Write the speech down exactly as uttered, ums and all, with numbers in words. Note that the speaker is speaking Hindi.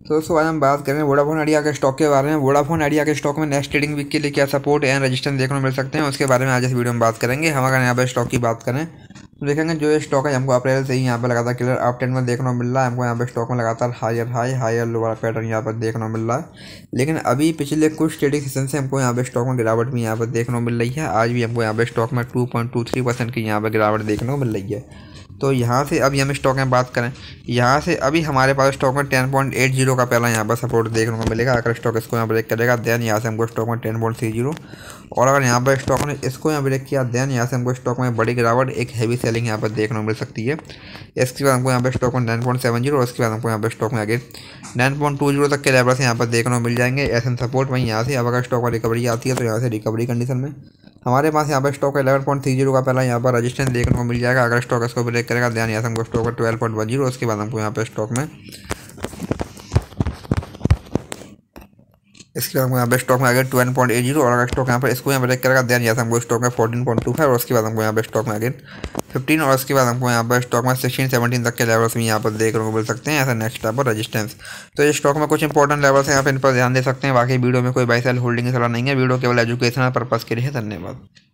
तो दोस्तों आज हम बात करें वोडाफोन आइडिया के स्टॉक के बारे में। वोडाफोन आइडिया के स्टॉक में नेक्स्ट ट्रेडिंग वीक के लिए क्या सपोर्ट एंड रेजिस्टेंस देखने को मिल सकते हैं, उसके बारे में आज इस वीडियो में बात करेंगे। हम अगर यहाँ पर स्टॉक की बात करें तो देखेंगे जो ये स्टॉक है हमको अप्रैल से ही यहाँ पर लगातार क्लियर अप ट्रेंड में देखने को मिल रहा है। हमको यहाँ पर स्टॉक में लगातार हायर हाई हायर लो वाला पैटर्न यहाँ पर देखने को मिल रहा है। लेकिन अभी पिछले कुछ ट्रेडिंग सेशन से हमको यहाँ पर स्टॉक में गिरावट भी यहाँ पर देखने को मिल रही है। आज भी हमको यहाँ पर स्टॉक में two point two three percent की यहाँ पर गिरावट देखने को मिल रही है। तो यहाँ से अभी हम स्टॉक में बात करें, यहाँ से अभी हमारे पास स्टॉक में टेन पॉइंट एट जीरो का पहला यहाँ पर सपोर्ट देखने को मिलेगा। अगर स्टॉक इसको यहाँ ब्रेक करेगा देन यहाँ से हमको स्टॉक में टेन पॉइंट थ्री जीरो, और अगर यहाँ पर स्टॉक ने इसको यहाँ ब्रेक किया देन यहाँ से हमको स्टॉक में बड़ी गिरावट एक हैवी सेलिंग यहाँ पर देखने को मिल सकती है। इसके बाद हमको यहाँ पर स्टॉक में नाइन पॉइंट सेवन जीरो और उसके बाद हमको यहाँ पर स्टॉक में आगे नाइन पॉइंट टू जीरो तक के लेवल से यहाँ पर देखने को मिल जाएंगे एस सपोर्ट। वहीं यहाँ से अब अगर स्टॉक में रिकवरी आती है तो यहाँ से रिकवरी कंडीशन में हमारे पास यहाँ पर stock eleven point three zero का पहला यहाँ पर रजिस्टेंस देखने को मिल जाएगा। अगर स्टॉक इसको ब्रेक करेगा ध्यान यहाँ से हमको स्टॉक है ट्वेल्व पॉइंट वन जीरो, उसके बाद हमको यहाँ पर स्टॉक में इसके बाद हमको यहाँ पे स्टॉक में आगे ट्वेल्व पॉइंट एट जीरो, और अगर स्टॉक यहाँ पर इसको यहाँ ब्रेक करेगा देन यहाँ से हमको स्टॉक में फोर्टीन पॉइंट टू फाइव, और उसके बाद हमको यहाँ पे स्टॉक में अगेन फिफ्टीन, और उसके बाद हमको यहाँ पर स्टॉक में सिक्सटीन सेवनटीन तक के लेवल्स भी यहाँ पर देखने को मिल सकते हैं ऐसा नेक्स्ट टाइप पर रजिस्टेंस। तो ये स्टॉक में कुछ इंपॉर्टेंट लेवल्स हैं, यहाँ पे इन पर ध्यान दे सकते हैं। बाकी वीडियो में कोई बाई सेल होल्डिंग की सलाह नहीं है, वीडियो केवल एजुकेशनल पर्पज़ के लिए है। धन्यवाद।